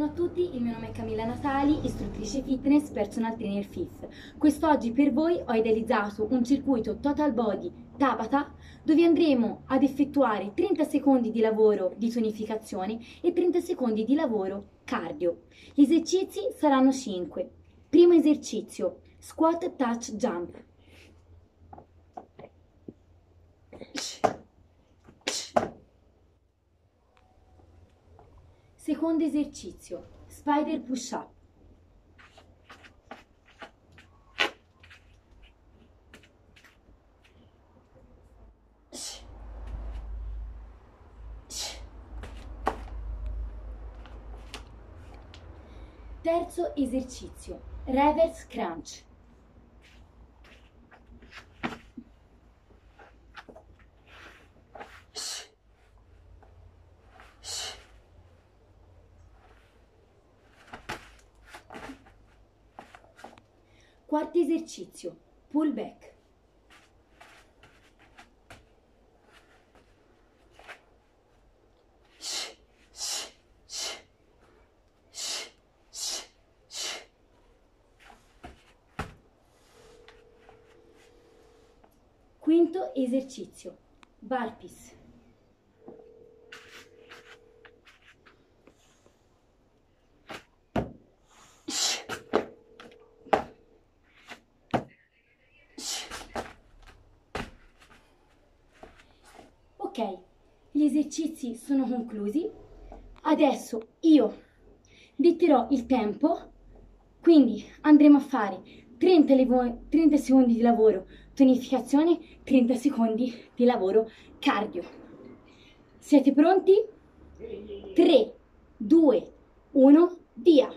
Buongiorno a tutti, il mio nome è Camilla Natali, istruttrice fitness, personal trainer FIF. Quest'oggi per voi ho idealizzato un circuito Total Body Tabata dove andremo ad effettuare 30 secondi di lavoro di tonificazione e 30 secondi di lavoro cardio. Gli esercizi saranno 5. Primo esercizio, squat touch jump. Secondo esercizio, spider push up. Terzo esercizio, reverse crunch. Quarto esercizio, pull back. Quinto esercizio, burpees. Ok, gli esercizi sono conclusi. Adesso io detterò il tempo, quindi andremo a fare 30 secondi di lavoro tonificazione, 30 secondi di lavoro cardio. Siete pronti? 3, 2, 1, via!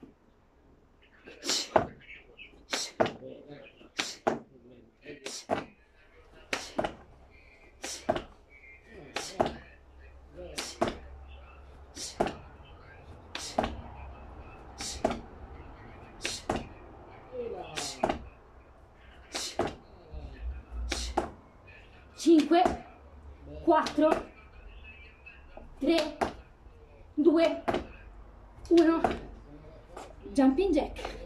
Cinque, 4, 3, 2, 1, jumping jack.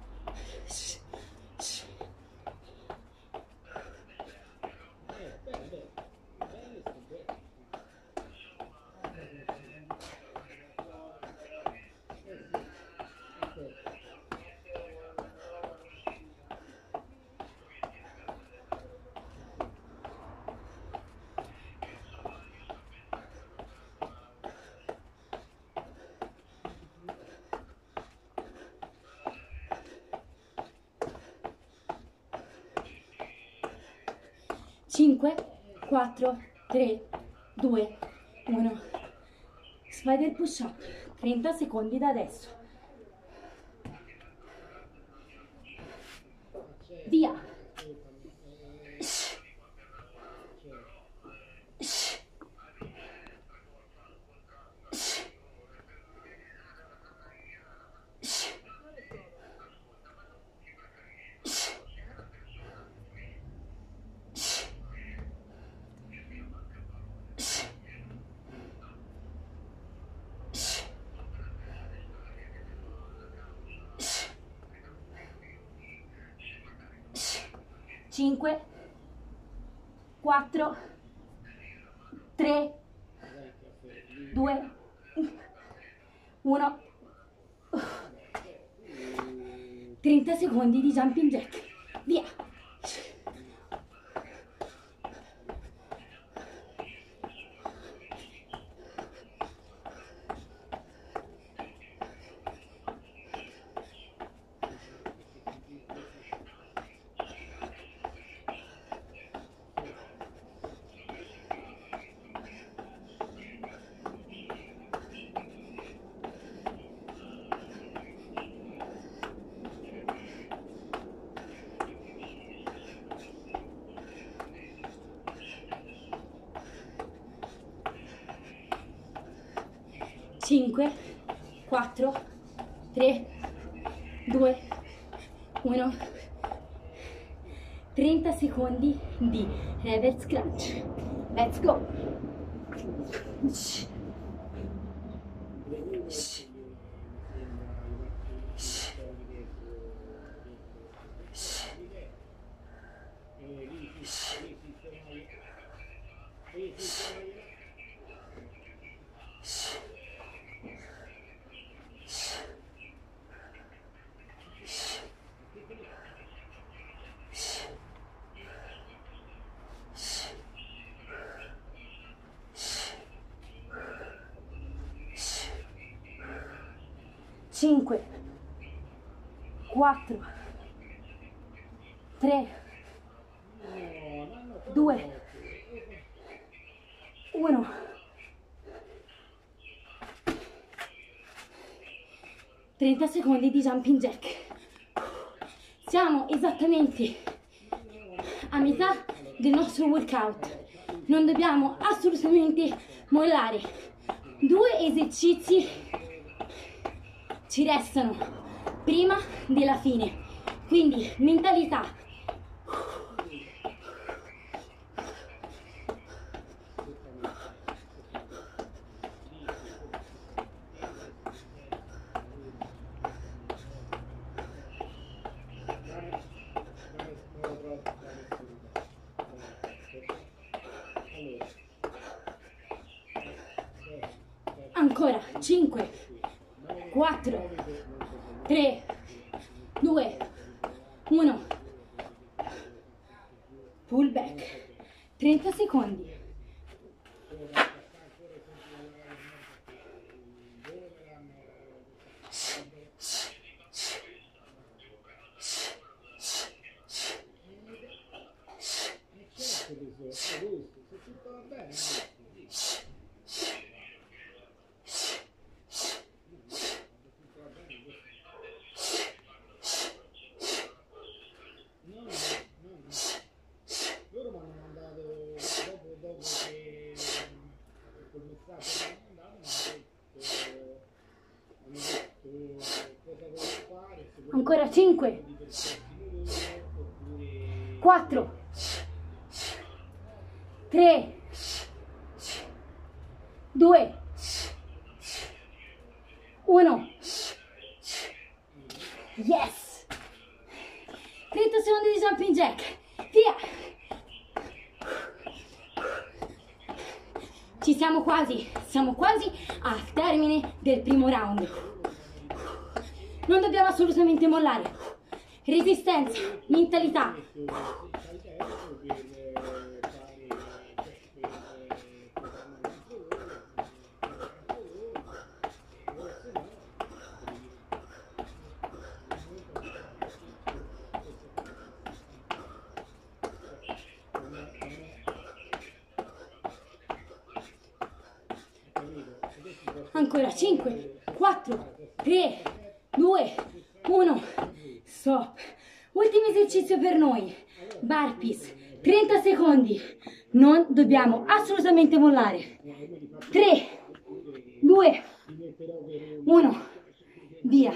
Cinque, 4, 3, 2, 1. Spider push up. 30 secondi da adesso. Via. Cinque, 4, 3, 2, 1. 30 secondi di jumping jack. Via. Cinque, 4, 3, 2, 1. 30 secondi di reverse crunch. Let's go! 5, 4, 3, 2, 1. Trenta secondi di jumping jack. Siamo esattamente a metà del nostro workout. Non dobbiamo assolutamente mollare. 2 esercizi ci restano prima della fine. Quindi mentalità. Ancora 5, 4, 3, 2, 1. Pull back. 30 secondi. Ancora 5, 4, 3, 2, 1. Yes! 30 secondi di jumping jack. Via! Siamo quasi al termine del primo round. Non dobbiamo assolutamente mollare. Resistenza, mentalità. Ancora 5, 4, 3, 2, 1. Stop. Ultimo esercizio per noi. Burpees. 30 secondi. Non dobbiamo assolutamente mollare. 3, 2, 1. Via.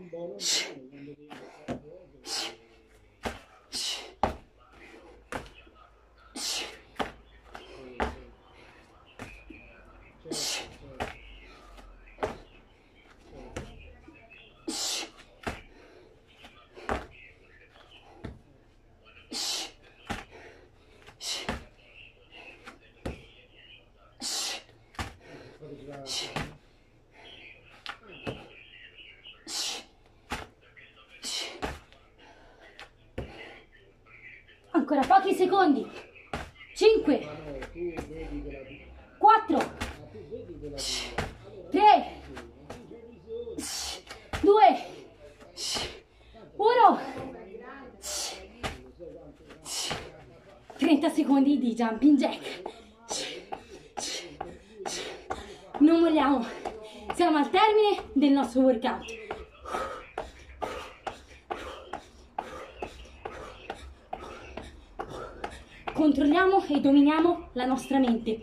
Ancora pochi secondi. 5, 4, 3, 2, 1. 30 secondi di jumping jack. Non molliamo. Siamo al termine del nostro workout. Controlliamo e dominiamo la nostra mente.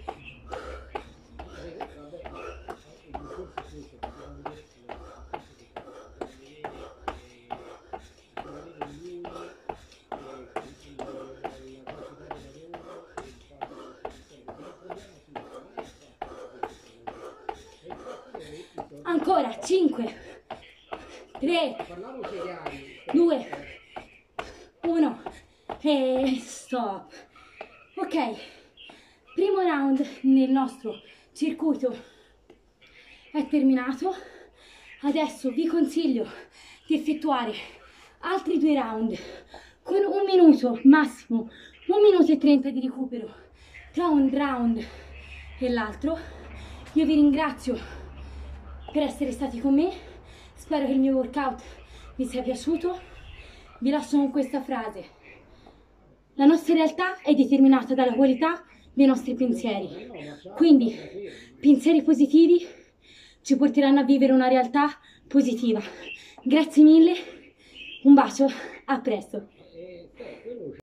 Ancora 5, 3, 2, 1 e stop. Ok, primo round nel nostro circuito è terminato. Adesso vi consiglio di effettuare altri 2 round con 1 minuto massimo, 1 minuto e 30 di recupero tra un round e l'altro. Io vi ringrazio per essere stati con me. Spero che il mio workout vi sia piaciuto. Vi lascio con questa frase: la nostra realtà è determinata dalla qualità dei nostri pensieri, quindi pensieri positivi ci porteranno a vivere una realtà positiva. Grazie mille, un bacio, a presto.